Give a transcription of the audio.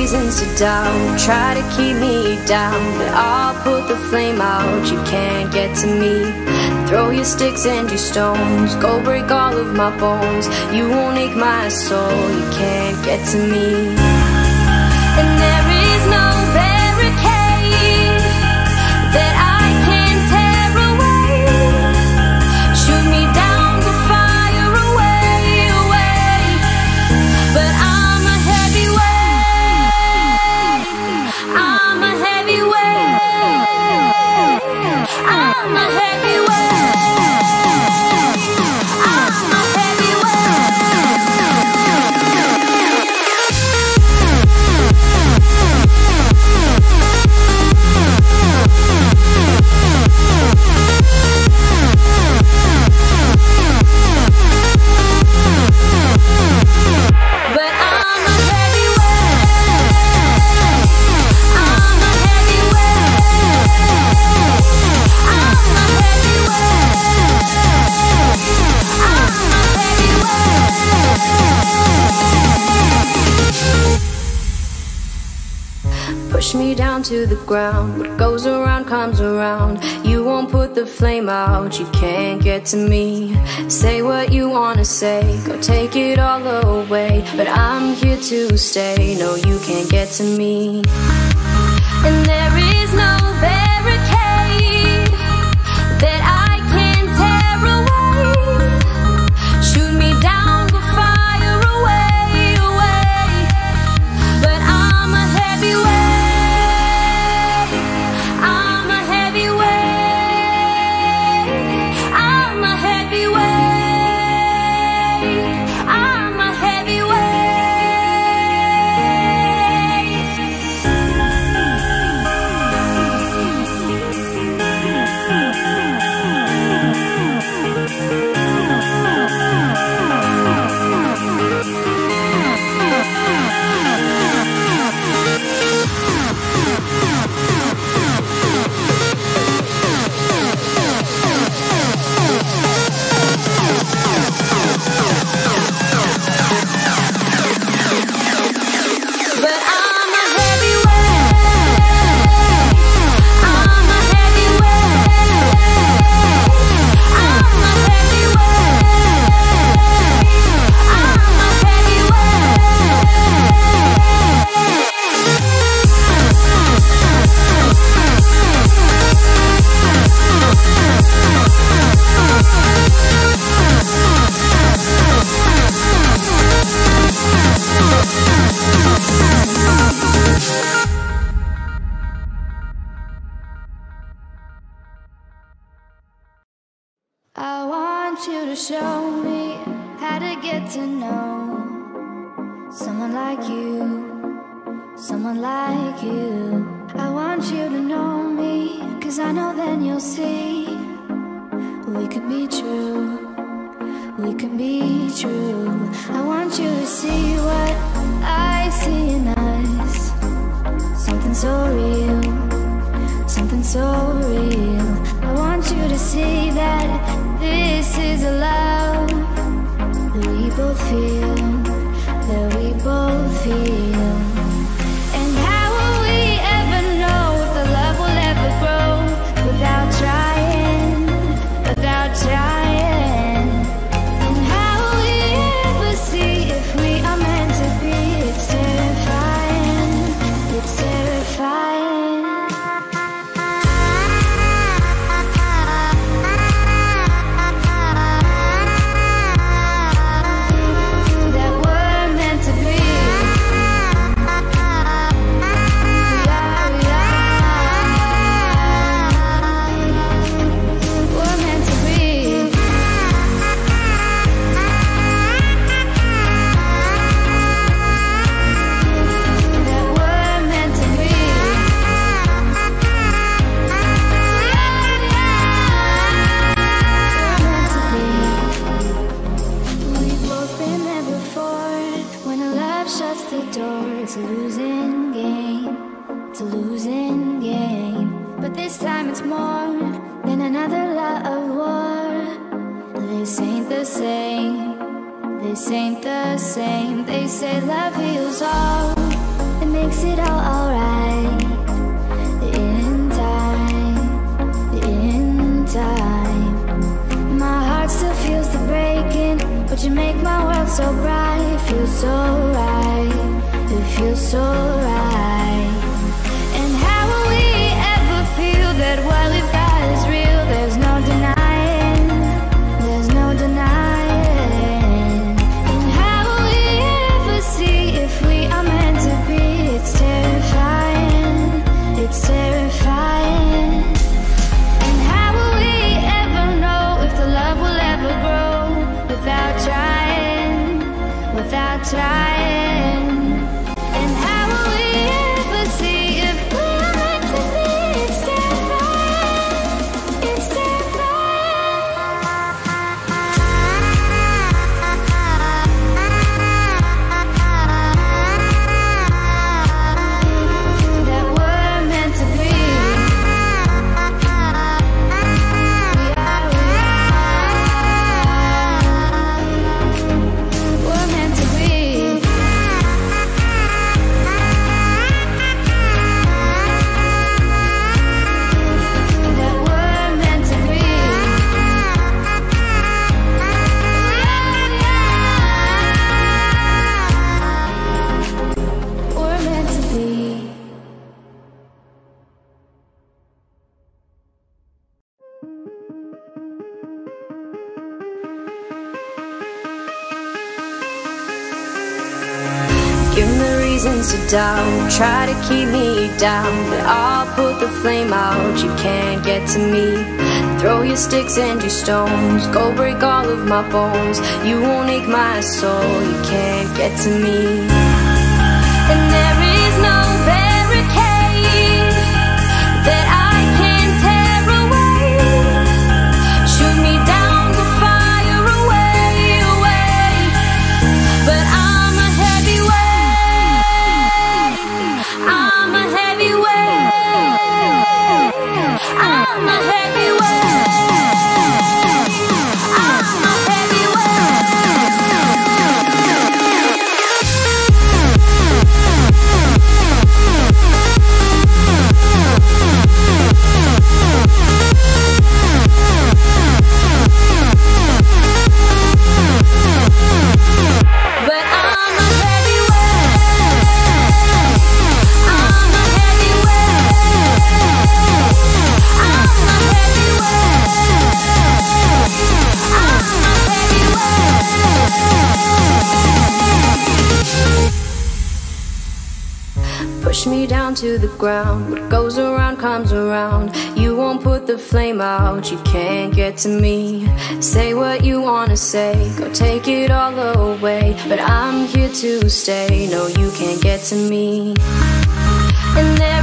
reasons to doubt, try to keep me down, but I'll put the flame out. You can't get to me. Throw your sticks and your stones, go break all of my bones. You won't ache my soul, you can't get to me. And there is no barricade that I can tear away. Shoot me down to fire away, away. But I'm a heavyweight, I'm a heavyweight, I'm a heavyweight. Push me down to the ground. What goes around comes around. You won't put the flame out, you can't get to me. Say what you wanna say, go take it all away, but I'm here to stay. No, you can't get to me. And there is no barricade that I can tear away. Shoot me down with fire away, away. But I'm a heavyweight, show me how to get to know someone like you, someone like you. I want you to know me, 'cause I know then you'll see we could be true, we could be true. I want you to see what I see in us, something so real, something so real. I want you to see that this is a love that we both feel, that we both feel. And how will we ever know if the love will ever grow without trying, without trying? And how will we ever see if we are meant to be? It's terrifying, it's terrifying. It's a losing game, it's a losing game. But this time it's more than another lot of war. This ain't the same, this ain't the same. They say love heals all, and makes it all alright. In time, my heart still feels the breaking, but you make my world so bright. It feels so right, it feels so right. And how will we ever feel that what we've got is real? There's no denying, there's no denying. And how will we ever see if we are meant to be? It's terrifying, it's terrifying. And how will we ever know if the love will ever grow without trying, without trying? And how will we ever see if we are meant to be? It's terrifying, it's terrifying that we're meant to be. We're meant to be. That we're meant to be. We're meant to be. Give me reasons to doubt, try to keep me down, but I'll put the flame out. You can't get to me. Throw your sticks and your stones, go break all of my bones. You won't ache my soul. You can't get to me. And there is no barricade that I can tear away. Shoot me down the fire away, away. But I'm a heavyweight. I'm a heavyweight. I'm a heavyweight. I'm a But I'm a heavyweight. I'm a heavyweight. I'm a heavyweight. I'm a heavyweight. Push me down to the ground. What goes around comes around. You won't put the flame out. You can't get to me. Say what you wanna say, go take it all away. But I'm here to stay. No, you can't get to me. And there